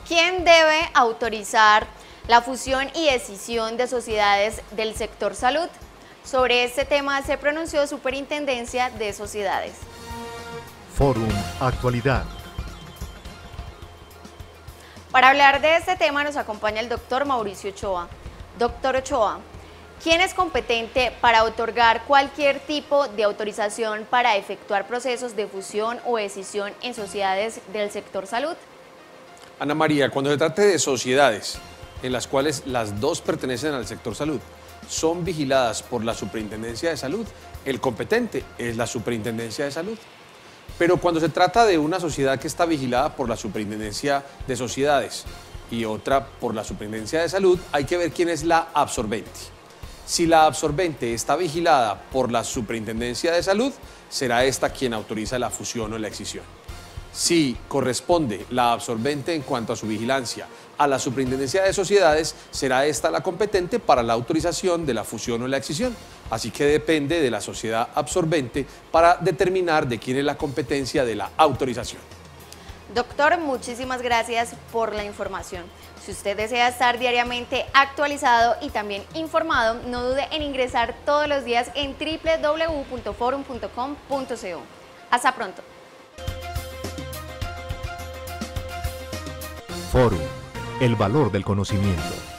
¿Quién debe autorizar la fusión y escisión de sociedades del sector salud? Sobre este tema se pronunció Superintendencia de Sociedades. Fórum Actualidad. Para hablar de este tema nos acompaña el doctor Mauricio Ochoa. Doctor Ochoa, ¿quién es competente para otorgar cualquier tipo de autorización para efectuar procesos de fusión o escisión en sociedades del sector salud? Ana María, cuando se trate de sociedades en las cuales las dos pertenecen al sector salud, son vigiladas por la Superintendencia de Salud, el competente es la Superintendencia de Salud. Pero cuando se trata de una sociedad que está vigilada por la Superintendencia de Sociedades y otra por la Superintendencia de Salud, hay que ver quién es la absorbente. Si la absorbente está vigilada por la Superintendencia de Salud, será esta quien autoriza la fusión o la escisión. Si corresponde la absorbente en cuanto a su vigilancia a la Superintendencia de Sociedades, será esta la competente para la autorización de la fusión o la escisión. Así que depende de la sociedad absorbente para determinar de quién es la competencia de la autorización. Doctor, muchísimas gracias por la información. Si usted desea estar diariamente actualizado y también informado, no dude en ingresar todos los días en www.forum.com.co. Hasta pronto. Fórum, el valor del conocimiento.